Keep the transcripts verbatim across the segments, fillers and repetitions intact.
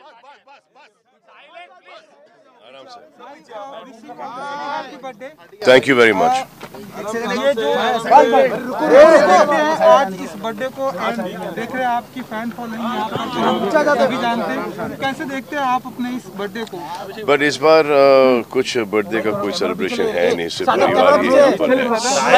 आराम से। Thank you very much. ये जो आज इस बर्थडे को देख रहे हैं, आपकी फैन फॉलोइंग आप सभी जानते हैं, कैसे देखते हैं आप अपने इस बर्थडे को? बट इस बार uh, कुछ बर्थडे का कोई सेलिब्रेशन है नहीं, सिर्फ परिवार ही यहाँ पर है।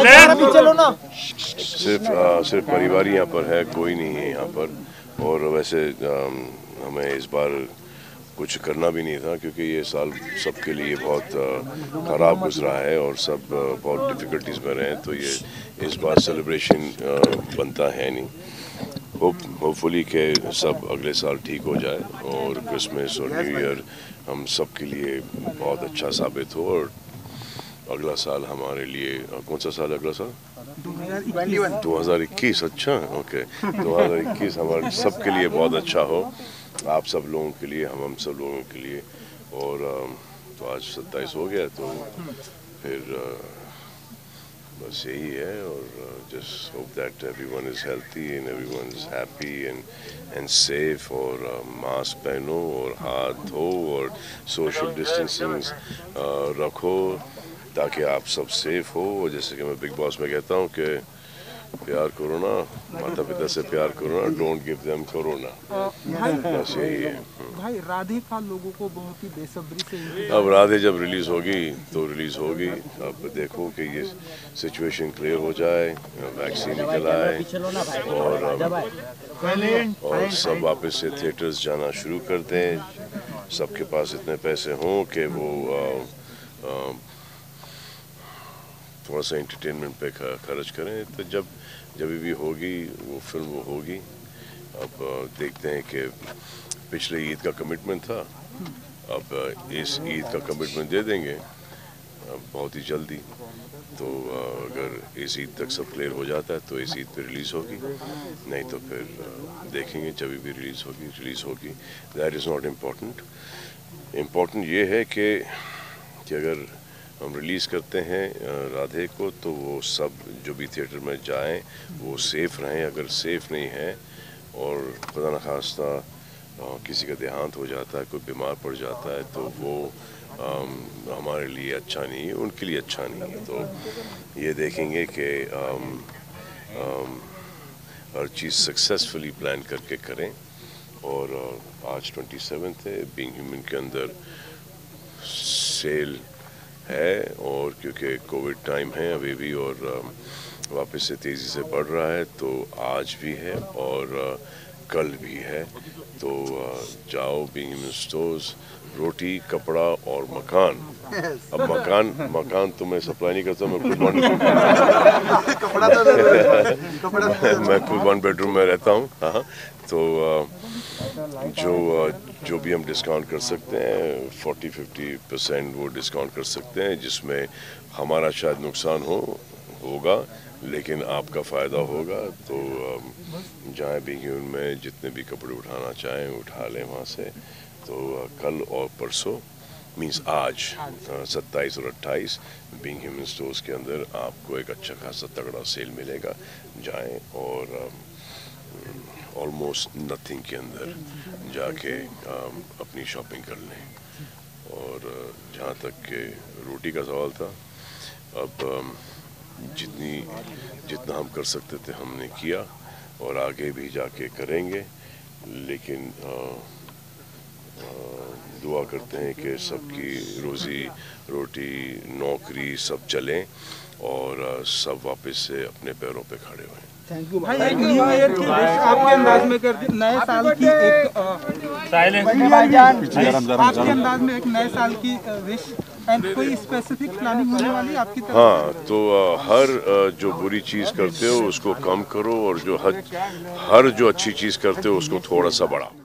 सिर्फ uh, सिर्फ परिवार ही यहाँ पर है, कोई नहीं है यहाँ पर। और वैसे um, हमें इस बार कुछ करना भी नहीं था, क्योंकि ये साल सबके लिए बहुत ख़राब गुजरा है और सब बहुत डिफ़िकल्टीज़ में रहे हैं, तो ये इस बार सेलिब्रेशन बनता है नहीं। होप होपफुली के सब अगले साल ठीक हो जाए और क्रिसमस और न्यू ईयर हम सब के लिए बहुत अच्छा साबित हो, और अगला साल हमारे लिए, कौन सा साल अगला साल? दो हज़ार इक्कीस। अच्छा, ओके। दो हज़ार इक्कीस हमारे सब के लिए बहुत अच्छा हो, आप सब लोगों के लिए, हम हम सब लोगों के लिए। और तो आज सत्ताईस हो गया, तो फिर बस यही है। और just hope that everyone is healthy and everyone is happy and and safe. और मास्क पहनो और हाथ धो और सोशल डिस्टेंसिंग रखो, ताकि आप सब सेफ हो। और जैसे कि मैं बिग बॉस में कहता हूँ कि प्यार करो ना, माता पिता से प्यार करो ना, डोंट गिव देम कोरोना। बस यही है। भाई राधे का लोगों को बहुत ही बेसब्री से, अब राधे जब रिलीज होगी तो रिलीज होगी। अब देखो कि ये सिचुएशन क्लियर हो जाए, वैक्सीन निकल आए और और सब वापस से थिएटर्स जाना शुरू कर दें। सबके पास इतने पैसे हों कि वो आ, आ, थोड़ा सा एंटरटेनमेंट पे खर्च करें। तो जब जब भी होगी वो फिल्म वो होगी। अब देखते हैं कि पिछले ईद का कमिटमेंट था, अब इस ईद का कमिटमेंट दे देंगे बहुत ही जल्दी। तो अगर इस ईद तक सब क्लियर हो जाता है तो इस ईद पे रिलीज़ होगी, नहीं तो फिर देखेंगे जब भी रिलीज़ होगी रिलीज़ होगी that is not important. Important ये है कि कि अगर हम रिलीज़ करते हैं राधे को, तो वो सब जो भी थिएटर में जाएं वो सेफ़ रहें। अगर सेफ़ नहीं है और खुदा न खास्ता किसी का देहांत हो जाता है, कोई बीमार पड़ जाता है, तो वो आम, हमारे लिए अच्छा नहीं है, उनके लिए अच्छा नहीं है। तो ये देखेंगे कि आम, आम, हर चीज़ सक्सेसफुली प्लान करके करें। और आज ट्वेंटी सेवन्थ है, बीइंग ह्यूमन के अंदर सेल है, और क्योंकि कोविड टाइम है अभी भी और वापस से तेज़ी से बढ़ रहा है, तो आज भी है और कल भी है। तो जाओ बीइंग ह्यूमन स्टोर्स, रोटी, कपड़ा और मकान। अब मकान मकान तो मैं सप्लाई नहीं करता, मैं खुद वन मैं खुद वन बेडरूम में रहता हूँ। हाँ, तो जो जो भी हम डिस्काउंट कर सकते हैं फोर्टी फिफ्टी परसेंट वो डिस्काउंट कर सकते हैं, जिसमें हमारा शायद नुकसान हो होगा लेकिन आपका फ़ायदा होगा। तो जहाँ भी में जितने भी कपड़े उठाना चाहें उठा लें वहाँ से। तो कल और परसों मींस आज सत्ताईस और अट्ठाईस बीइंग ह्यूमन स्टोर्स के अंदर आपको एक अच्छा खासा तगड़ा सेल मिलेगा। जाएं और ऑलमोस्ट नथिंग के अंदर जाके अपनी शॉपिंग कर लें। और जहाँ तक के रोटी का सवाल था, अब जितनी जितना हम कर सकते थे हमने किया और आगे भी जाके करेंगे, लेकिन आ, आ, दुआ करते हैं कि सबकी रोज़ी रोटी नौकरी सब चलें और सब वापस से अपने पैरों पे खड़े हुए। थैंक यू भाई। एक न्यू ईयर की विश आपके अंदाज में कर दी, नए साल की एक आपके अंदाज में एक नए साल की विश एंड कोई स्पेसिफिक प्लानिंग होने वाली आपकी तरफ? हाँ, तो हर जो बुरी चीज़ करते हो उसको कम करो और जो हर हर जो अच्छी चीज़ करते हो उसको थोड़ा सा बढ़ाओ।